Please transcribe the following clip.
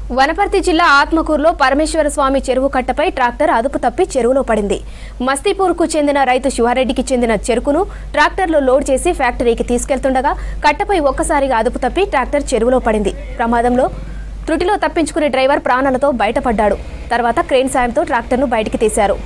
వనపర్తి జిల్లా ఆత్మకూరులో పరమేశ్వర స్వామి చెరువు కట్టపై ట్రాక్టర్ అదుపు తప్పి చెరువులో పడింది. మస్తీపూర్కు చెందిన రైతు శివారెడ్డికి చెందిన చెరుకును ట్రాక్టర్లో లోడ్ చేసి ఫ్యాక్టరీకి తీసుకెళ్తుండగా కట్టపై ఒక్కసారిగా అదుపు తప్పి ట్రాక్టర్ చెరువులో పడింది. ప్రమాదంలో త్రుటిలో తప్పించుకునే డ్రైవర్ ప్రాణాలతో బయటపడ్డాడు. తర్వాత క్రేన్ సాయంతో ట్రాక్టర్ను బయటికి తీశారు.